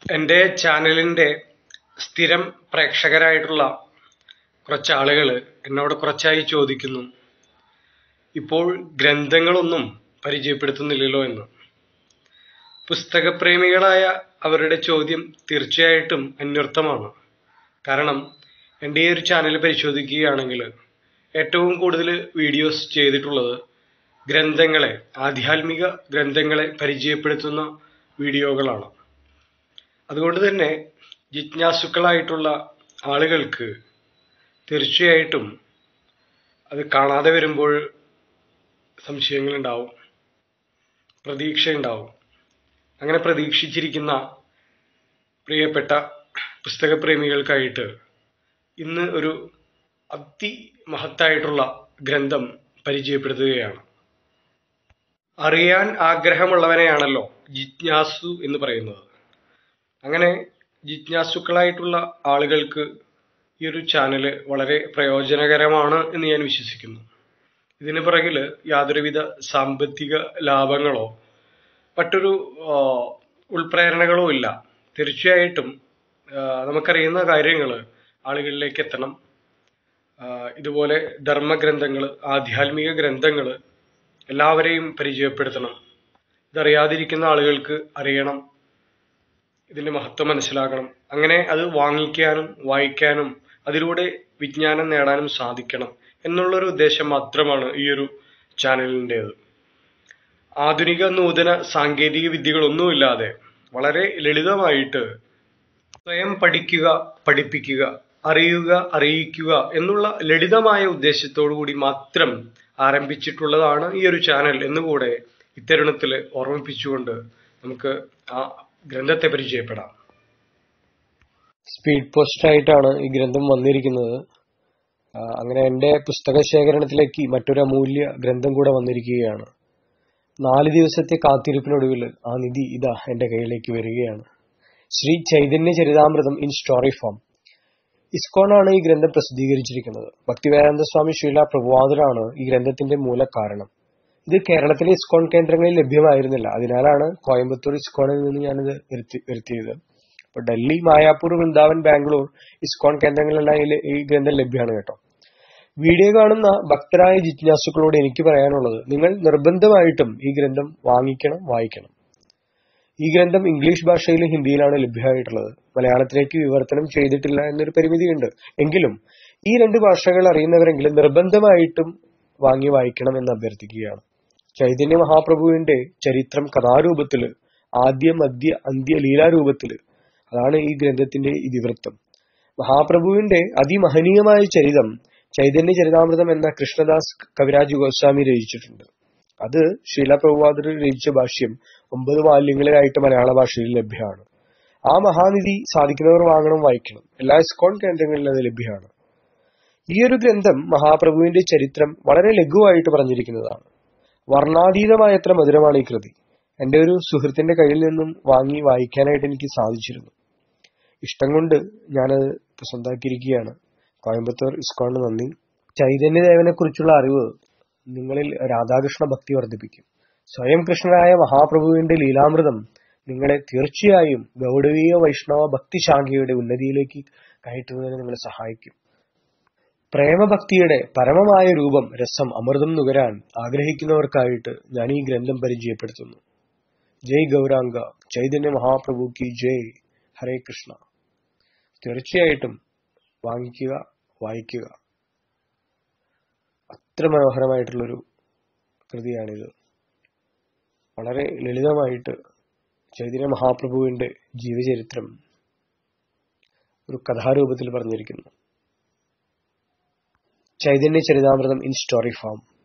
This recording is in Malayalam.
എൻ്റെ ചാനലിൻ്റെ സ്ഥിരം പ്രേക്ഷകരായിട്ടുള്ള കുറച്ച് ആളുകൾ എന്നോട് കുറച്ചായി ചോദിക്കുന്നു, ഇപ്പോൾ ഗ്രന്ഥങ്ങളൊന്നും പരിചയപ്പെടുത്തുന്നില്ലല്ലോ എന്ന്. പുസ്തകപ്രേമികളായ അവരുടെ ചോദ്യം തീർച്ചയായിട്ടും അന്വർത്ഥമാണ്. കാരണം എൻ്റെ ഈ ഒരു ചാനൽ പരിശോധിക്കുകയാണെങ്കിൽ ഏറ്റവും കൂടുതൽ വീഡിയോസ് ചെയ്തിട്ടുള്ളത് ഗ്രന്ഥങ്ങളെ, ആധ്യാത്മിക ഗ്രന്ഥങ്ങളെ പരിചയപ്പെടുത്തുന്ന വീഡിയോകളാണ്. അതുകൊണ്ട് തന്നെ ജിജ്ഞാസുക്കളായിട്ടുള്ള ആളുകൾക്ക് തീർച്ചയായിട്ടും അത് കാണാതെ വരുമ്പോൾ സംശയങ്ങളുണ്ടാവും, പ്രതീക്ഷയുണ്ടാവും. അങ്ങനെ പ്രതീക്ഷിച്ചിരിക്കുന്ന പ്രിയപ്പെട്ട പുസ്തകപ്രേമികൾക്കായിട്ട് ഇന്ന് ഒരു അതിമഹത്തായിട്ടുള്ള ഗ്രന്ഥം പരിചയപ്പെടുത്തുകയാണ്. അറിയാൻ ആഗ്രഹമുള്ളവനെയാണല്ലോ ജിജ്ഞാസു എന്ന് പറയുന്നത്. അങ്ങനെ ജിജ്ഞാസുക്കളായിട്ടുള്ള ആളുകൾക്ക് ഈ ഒരു ചാനൽ വളരെ പ്രയോജനകരമാണ് എന്ന് ഞാൻ വിശ്വസിക്കുന്നു. ഇതിന് പിറകിൽ യാതൊരുവിധ സാമ്പത്തിക ലാഭങ്ങളോ മറ്റൊരു ഉൾപ്രേരണകളോ ഇല്ല. തീർച്ചയായിട്ടും നമുക്കറിയുന്ന കാര്യങ്ങൾ ആളുകളിലേക്ക് എത്തണം. ഇതുപോലെ ധർമ്മഗ്രന്ഥങ്ങൾ, ആധ്യാത്മിക ഗ്രന്ഥങ്ങൾ എല്ലാവരെയും പരിചയപ്പെടുത്തണം. ഇതറിയാതിരിക്കുന്ന ആളുകൾക്ക് അറിയണം, ഇതിന്റെ മഹത്വം മനസ്സിലാക്കണം. അങ്ങനെ അത് വാങ്ങിക്കാനും വായിക്കാനും അതിലൂടെ വിജ്ഞാനം നേടാനും സാധിക്കണം എന്നുള്ളൊരു ഉദ്ദേശം മാത്രമാണ് ഈ ഒരു ചാനലിൻ്റെത്. ആധുനിക നൂതന സാങ്കേതിക വിദ്യകളൊന്നുമില്ലാതെ വളരെ ലളിതമായിട്ട് സ്വയം പഠിക്കുക, പഠിപ്പിക്കുക, അറിയുക, അറിയിക്കുക എന്നുള്ള ലളിതമായ ഉദ്ദേശത്തോടു കൂടി മാത്രം ആരംഭിച്ചിട്ടുള്ളതാണ് ഈ ഒരു ചാനൽ എന്നുകൂടെ ഇത്തരുണത്തിൽ ഓർമ്മിപ്പിച്ചുകൊണ്ട് നമുക്ക് ആ ഗ്രന്ഥത്തെ പരിചയപ്പെടാം. സ്പീഡ് പോസ്റ്റ് ആയിട്ടാണ് ഈ ഗ്രന്ഥം വന്നിരിക്കുന്നത്. അങ്ങനെ എൻ്റെ പുസ്തക ശേഖരണത്തിലേക്ക് മറ്റൊരു അമൂല്യ ഗ്രന്ഥം കൂടെ വന്നിരിക്കുകയാണ്. 4 ദിവസത്തെ കാത്തിരിപ്പിനൊടുവിൽ ആ നിധി ഇതാ എൻ്റെ കയ്യിലേക്ക് വരികയാണ്. Shri Chaitanya Charitamritam in story form. ISKCON ആണ് ഈ ഗ്രന്ഥം പ്രസിദ്ധീകരിച്ചിരിക്കുന്നത്. ഭക്തിവേദാന്ത സ്വാമി ശ്രീല പ്രഭുപാദരാണ് ഈ ഗ്രന്ഥത്തിന്റെ മൂലകാരണം. ഇത് കേരളത്തിലെ ഇസ്കോൺ കേന്ദ്രങ്ങളിൽ ലഭ്യമായിരുന്നില്ല. അതിനാലാണ് കോയമ്പത്തൂർ ഇസ്കോണിൽ നിന്ന് ഞാനിത് വരുത്തിയത്. അപ്പൊ ഡൽഹി, മായാപ്പൂർ, വൃന്ദാവൻ, ബാംഗ്ലൂർ ഇസ്കോൺ കേന്ദ്രങ്ങളിലെല്ലാം ഈ ഗ്രന്ഥം ലഭ്യമാണ് കേട്ടോ. വീഡിയോ കാണുന്ന ഭക്തരായ ജിജ്ഞാസുക്കളോട് എനിക്ക് പറയാനുള്ളത്, നിങ്ങൾ നിർബന്ധമായിട്ടും ഈ ഗ്രന്ഥം വാങ്ങിക്കണം, വായിക്കണം. ഈ ഗ്രന്ഥം ഇംഗ്ലീഷ് ഭാഷയിലും ഹിന്ദിയിലാണ് ലഭ്യമായിട്ടുള്ളത്. മലയാളത്തിലേക്ക് വിവർത്തനം ചെയ്തിട്ടില്ല എന്നൊരു പരിമിതിയുണ്ട്. എങ്കിലും ഈ 2 ഭാഷകൾ അറിയുന്നവരെങ്കിലും നിർബന്ധമായിട്ടും വാങ്ങി വായിക്കണം എന്ന് അഭ്യർത്ഥിക്കുകയാണ്. ചൈതന്യ മഹാപ്രഭുവിന്റെ ചരിത്രം കഥാരൂപത്തില്, ആദ്യ മധ്യ അന്ത്യ ലീലാരൂപത്തില്, അതാണ് ഈ ഗ്രന്ഥത്തിന്റെ ഇതിവൃത്തം. മഹാപ്രഭുവിന്റെ അതിമഹനീയമായ ചരിതം ചൈതന്യ ചരിതാമൃതം എന്ന കൃഷ്ണദാസ് കവിരാജ് ഗോസ്വാമി രചിച്ചിട്ടുണ്ട്. അത് ശ്രീല പ്രഭുപാദർ രചിച്ച ഭാഷ്യം 9 വാല്യങ്ങളിലായിട്ട് മലയാള ഭാഷയിൽ ലഭ്യമാണ്. ആ മഹാനിധി സാധിക്കുന്നവർ വാങ്ങണം, വായിക്കണം. എല്ലാ ഇസ്കോൺ കേന്ദ്രങ്ങളിലും അത് ലഭ്യമാണ്. ഈ ഒരു ഗ്രന്ഥം മഹാപ്രഭുവിന്റെ ചരിത്രം വളരെ ലഘുവായിട്ട് പറഞ്ഞിരിക്കുന്നതാണ്. വർണ്ണാതീതമായത്ര മധുരമാണ് ഈ കൃതി. എൻ്റെ ഒരു സുഹൃത്തിന്റെ കയ്യിൽ നിന്നും വാങ്ങി വായിക്കാനായിട്ട് എനിക്ക് സാധിച്ചിരുന്നു. ഇഷ്ടം കൊണ്ട് ഞാനത് സ്വന്തമാക്കിയിരിക്കുകയാണ്. കോയമ്പത്തൂർ ഇസ്കോണിന് നന്ദി. ചൈതന്യദേവനെ കുറിച്ചുള്ള അറിവ് നിങ്ങളിൽ രാധാകൃഷ്ണ ഭക്തി വർദ്ധിപ്പിക്കും. സ്വയം കൃഷ്ണനായ മഹാപ്രഭുവിന്റെ ലീലാമൃതം നിങ്ങളെ തീർച്ചയായും ഗൗഡവീയ വൈഷ്ണവ ഭക്തിശാഖയുടെ ഉന്നതിയിലേക്ക് കയറ്റുന്നതിന് നിങ്ങളെ സഹായിക്കും. പ്രേമഭക്തിയുടെ പരമമായ രൂപം, രസം, അമൃതം നുകരാൻ ആഗ്രഹിക്കുന്നവർക്കായിട്ട് ഞാൻ ഈ ഗ്രന്ഥം പരിചയപ്പെടുത്തുന്നു. ജയ് ഗൗരാംഗ, ചൈതന്യ മഹാപ്രഭു കി ജയ്. ഹരേ കൃഷ്ണ. തീർച്ചയായിട്ടും വാങ്ങിക്കുക, വായിക്കുക. അത്ര മനോഹരമായിട്ടുള്ളൊരു കൃതിയാണിത്. വളരെ ലളിതമായിട്ട് ചൈതന്യ മഹാപ്രഭുവിന്റെ ജീവചരിത്രം ഒരു കഥാരൂപത്തിൽ പറഞ്ഞിരിക്കുന്നു. Chaitanya Charitamritam in story form.